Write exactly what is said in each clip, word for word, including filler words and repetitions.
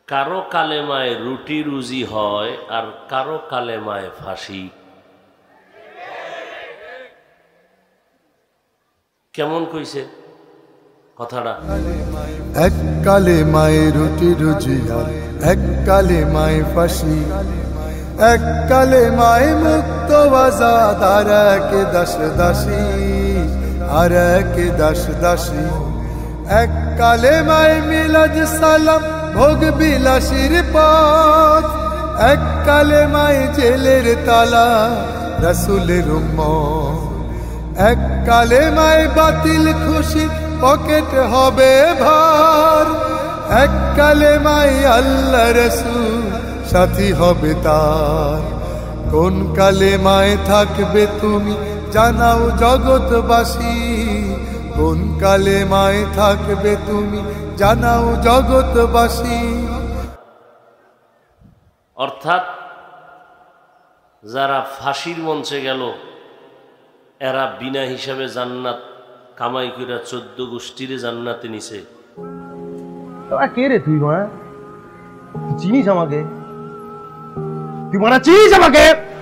কারো কালেমায় রুটি রুজি হয় আর কারো কালেমায় ফাঁসি। কেমন কইছে কথাটা? এক কালেমায় রুটি রুজি আর এক কালেমায় ফাঁসি, এক কালেমায় মুক্ত আজাদ আর এক দাস দাসী, আর এক দাস দাসী। এক কালেমায় মিলাদ সালাম ভোগ বিলাসীর পথ, এক কালেমায় জেলের তালা রাসূলের উম্মত। এক কালেমায় বাতিল খুশি পকেট হবে ভার, এক কালেমায় আল্লাহ রাসূল সাথী হবে তার। কোন কালেমায় থাকবে তুমি জানাও জগৎবাসী, কোন কালেমায় থাকবে তুমি জানাও জগৎবাসী। অর্থাৎ যারা ফাঁসির মঞ্চে গেল এরা বিনা হিসাবে জান্নাত কামাই কইরা চোদ্দ গোষ্ঠীরে জান্নাতে নিছে। কে রে তুই? চিনিস আমাকে? তুই মারা চিনিস আমাকে?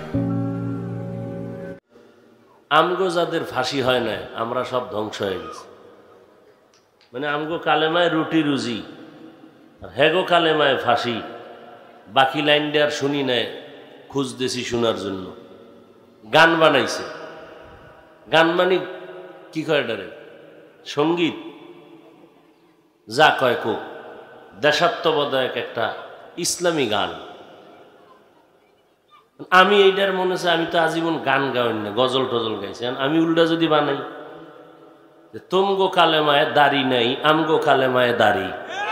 আমগো যাদের ফাঁসি হয় না আমরা সব ধ্বংস হয়ে গেছি। মানে আমগো কালেমায় রুটি রুজি আর হেগো কালেমায় ফাঁসি। বাকি লাইনটা আর শুনি নাই, খুঁজতেছি শোনার জন্য। গান বানাইছে, গান মানে কি কয় এটারে? সঙ্গীত। যা কয় কোক, দেশাত্মবোধক একটা ইসলামী গান। আমি এইটার মনে হচ্ছে আমি তো আজীবন গান গাওয়েন না, গজল টজল গাইছি। আমি উল্টা যদি বানাই, তোমগো কালেমায় দাড়ি নাই আমগো কালেমায় দাড়ি,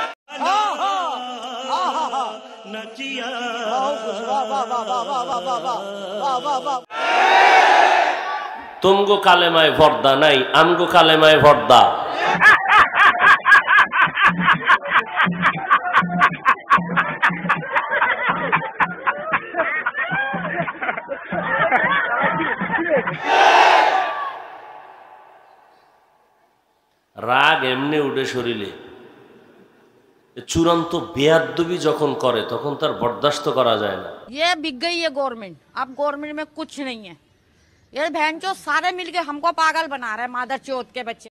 তোমগো কালেমায় ভর্দা নাই আমগো কালেমায় ভর্দা। রাগ এমনি উঠে শরীরে, চূড়ান্ত বেয়াদবি যখন করে তখন তার বরদাস্ত করা যায় না। ये बिक गई है गवर्नमेंट, अब गवर्नमेंट में कुछ नहीं है। ये बहन चो सारे मिलके हमको पागल बना रहे हैं, मादर चौथ के बच्चे।